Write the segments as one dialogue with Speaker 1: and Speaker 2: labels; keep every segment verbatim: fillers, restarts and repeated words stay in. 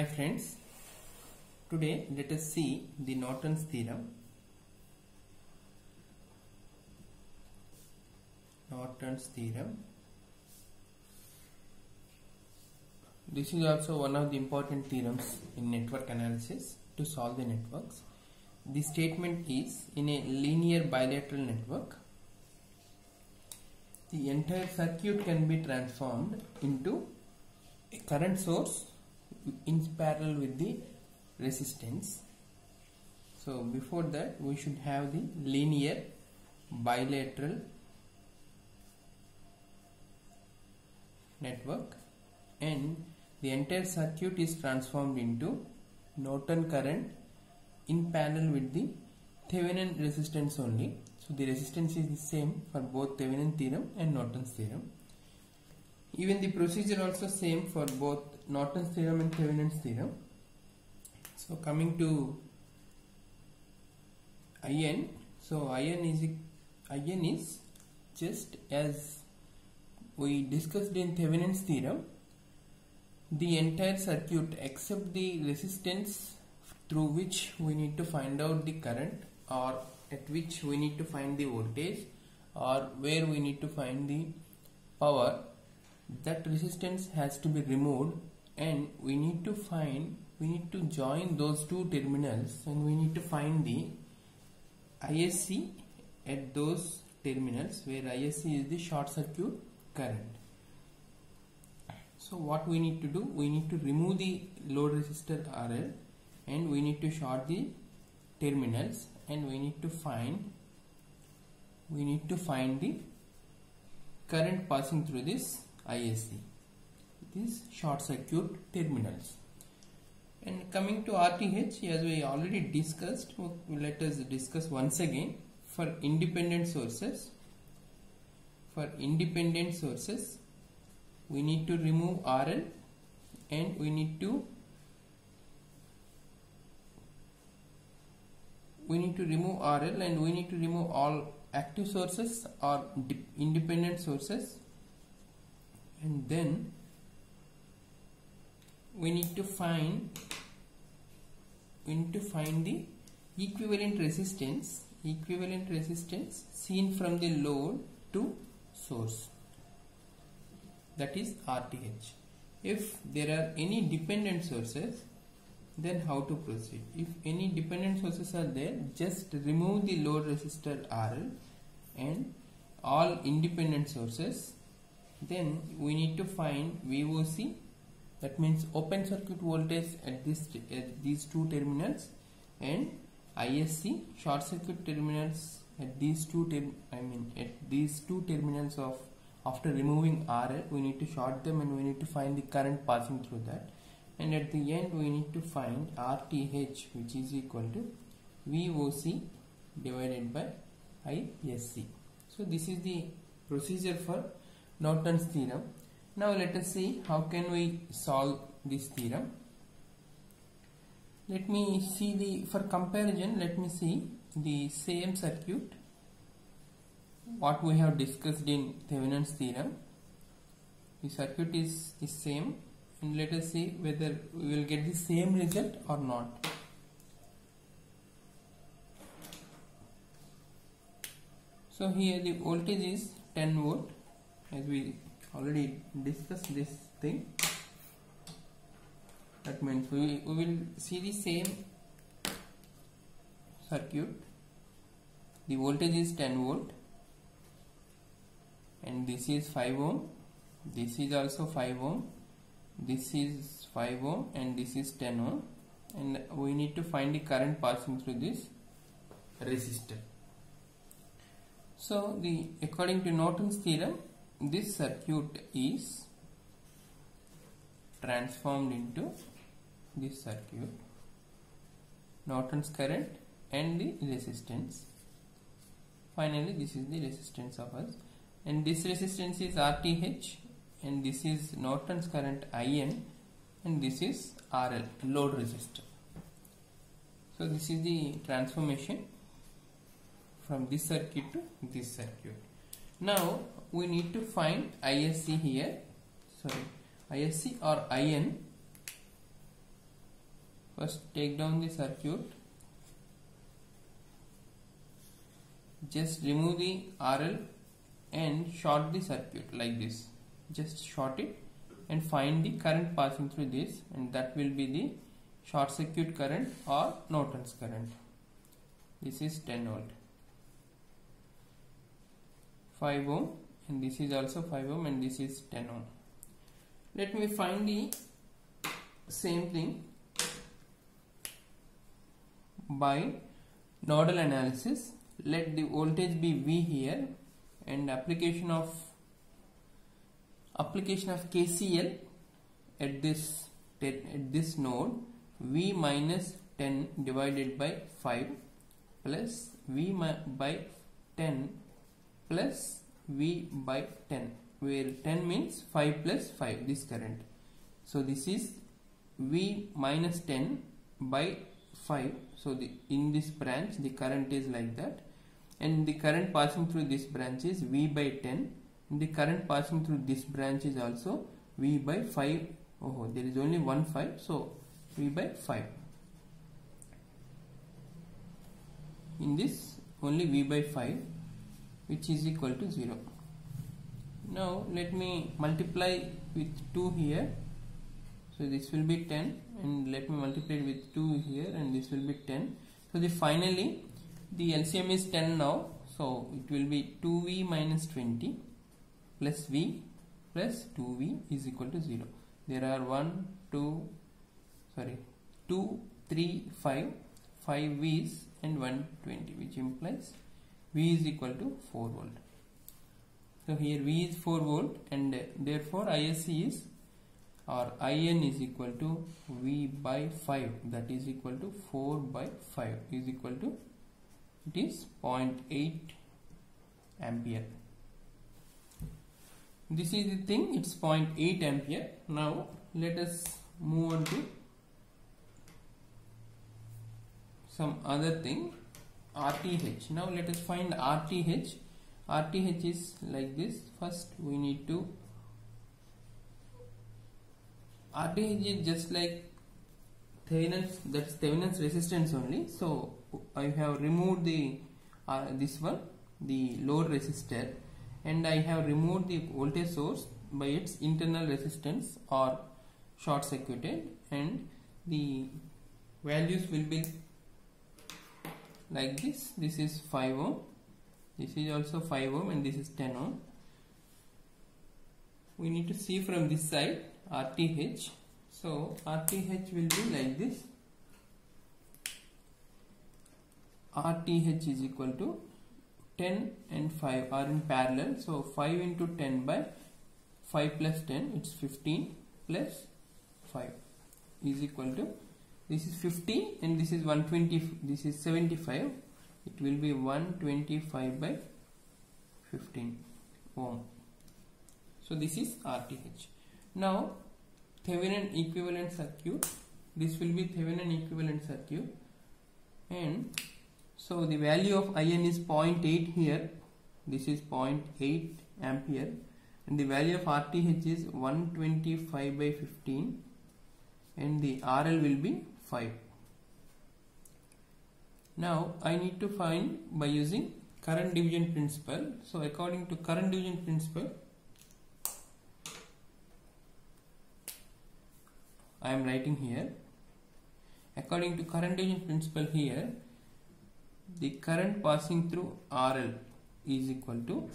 Speaker 1: friends, today let us see the Norton's theorem. Norton's theorem. This is also one of the important theorems in network analysis to solve the networks. The statement is, in a linear bilateral network, the entire circuit can be transformed into a current source in parallel with the resistance. So before that we should have the linear bilateral network, and the entire circuit is transformed into Norton current in parallel with the Thevenin resistance only. So the resistance is the same for both Thevenin theorem and Norton's theorem. Even the procedure also same for both Norton's theorem and Thevenin's theorem. So coming to I N, so I N is I N is just as we discussed in Thevenin's theorem, the entire circuit except the resistance through which we need to find out the current, or at which we need to find the voltage, or where we need to find the power, that resistance has to be removed, and we need to find we need to join those two terminals, and we need to find the I S C at those terminals where I S C is the short circuit current. So what we need to do, we need to remove the load resistor R L, and we need to short the terminals, and we need to find we need to find the current passing through this I S C, these short circuit terminals. And coming to R T H, as we already discussed, let us discuss once again. For independent sources, for independent sources, we need to remove R L, and we need to we need to remove R L, and we need to remove all active sources or independent sources, and then we need to find we need to find the equivalent resistance equivalent resistance seen from the load to source, that is R T H. If there are any dependent sources, then how to proceed? If any dependent sources are there, just remove the load resistor R L and all independent sources. Then we need to find V O C, that means open circuit voltage at this at these two terminals, and I S C, short circuit terminals at these two term I mean at these two terminals of after removing R L, we need to short them, and we need to find the current passing through that, and at the end we need to find R T H, which is equal to V O C divided by I S C. So this is the procedure for Norton's theorem. Now let us see how can we solve this theorem. Let me see the, for comparison, let me see the same circuit what we have discussed in Thevenin's theorem. The circuit is the same, and let us see whether we will get the same result or not. So here the voltage is ten volt, as we already discussed this thing. That means we, we will see the same circuit. The voltage is ten volt, and this is five ohm, this is also five ohm, this is five ohm, and this is ten ohm, and we need to find the current passing through this resistor. So the according to Norton's theorem, this circuit is transformed into this circuit, Norton's current and the resistance. Finally this is the resistance of us, and this resistance is R T H, and this is Norton's current I N, and this is R L, load resistor. So this is the transformation from this circuit to this circuit. Now we need to find I S C here, sorry I S C or I N First take down the circuit, just remove the R L and short the circuit like this. Just short it and find the current passing through this, and that will be the short circuit current or Norton's current. This is ten volt, five ohm, and this is also five ohm, and this is ten ohm. Let me find the same thing by nodal analysis. Let the voltage be V here, and application of application of K C L at this at this node, V minus ten divided by five plus V by ten plus V by ten, where ten means five plus five, this current. So this is V minus ten by five. So the in this branch the current is like that, and the current passing through this branch is V by ten, and the current passing through this branch is also V by five. Oh, there is only one five, so V by five. In this only V by five, which is equal to zero. Now let me multiply with two here. So this will be ten, and let me multiply with two here, and this will be ten. So the finally the L C M is ten now, so it will be two V minus twenty plus V plus two V is equal to zero. There are one, two, sorry, two, three, five, five V's and one twenty, which implies V is equal to four volt. So here V is four volt, and uh, therefore I S C is, or I N is equal to V by five, that is equal to four by five, is equal to, it is zero point eight ampere. This is the thing, it's zero point eight ampere. Now let us move on to some other thing, R T H. Now let us find R T H. R T H is like this. First we need to, R T H is just like Thevenin's, that's Thevenin's resistance only. So I have removed the uh, this one, the load resistor, and I have removed the voltage source by its internal resistance or short circuited, and the values will be like this. This is five ohm, this is also five ohm, and this is ten ohm. We need to see from this side R T H. So R T H will be like this. R T H is equal to ten and five are in parallel, so five into ten by five plus ten, it's fifteen plus five is equal to, this is fifty and this is one twenty, this is seventy-five, it will be one twenty-five by fifteen ohm. So this is R T H. Now Thevenin equivalent circuit, this will be Thevenin equivalent circuit, and so the value of I N is zero point eight here, this is zero point eight ampere, and the value of R T H is one twenty-five by fifteen, and the R L will be five. Now I need to find by using current division principle. So according to current division principle, I am writing here, according to current division principle here, the current passing through R L is equal to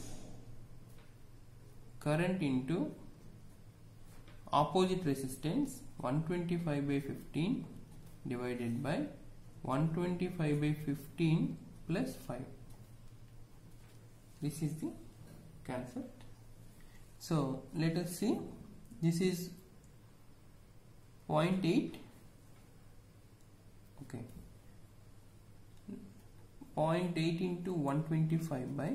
Speaker 1: current into opposite resistance one twenty-five by fifteen divided by one twenty-five by fifteen plus five. This is the concept. So let us see, this is zero point eight, okay, zero point eight into one twenty-five by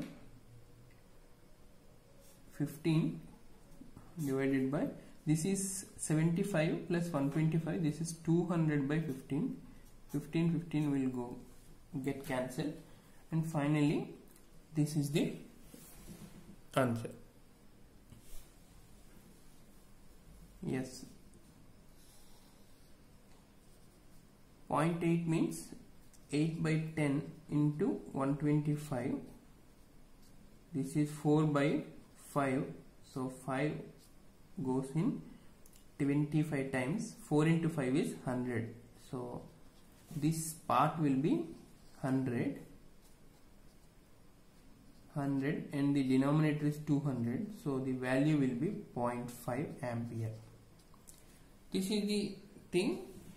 Speaker 1: fifteen divided by, this is seventy-five plus one twenty-five, this is two hundred by fifteen, fifteen, fifteen will go get cancelled, and finally this is the answer. Yes. zero point eight means eight by ten into one hundred twenty-five. This is four by five, so five goes in twenty-five times. Four into five is one hundred, so this part will be one hundred, one hundred, and the denominator is two hundred, so the value will be zero point five ampere. This is the thing.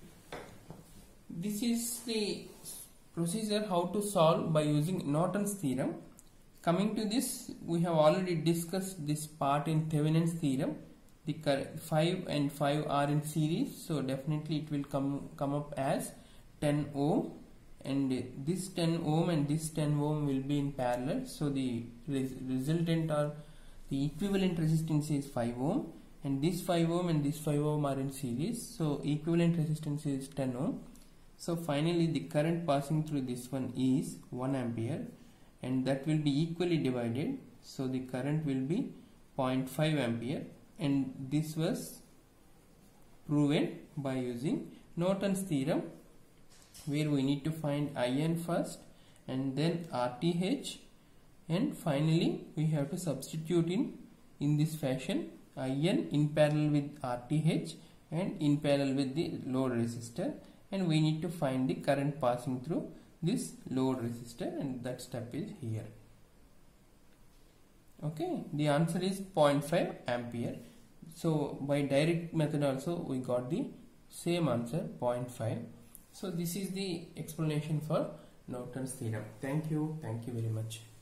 Speaker 1: This is the procedure how to solve by using Norton's theorem. Coming to this, we have already discussed this part in Thevenin's theorem. The five and five are in series, so definitely it will come come up as ten ohm, and this ten ohm and this ten ohm will be in parallel, so the res resultant or the equivalent resistance is five ohm, and this five ohm and this five ohm are in series, so equivalent resistance is ten ohm. So finally the current passing through this one is one ampere, and that will be equally divided, so the current will be zero point five ampere, and this was proven by using Norton's theorem, where we need to find I N first and then R T H, and finally we have to substitute in in this fashion I N in parallel with R T H and in parallel with the load resistor, and we need to find the current passing through this load resistor, and that step is here. Okay, the answer is zero point five ampere. So by direct method also we got the same answer, zero point five. So this is the explanation for Norton's theorem. Thank you. Thank you very much.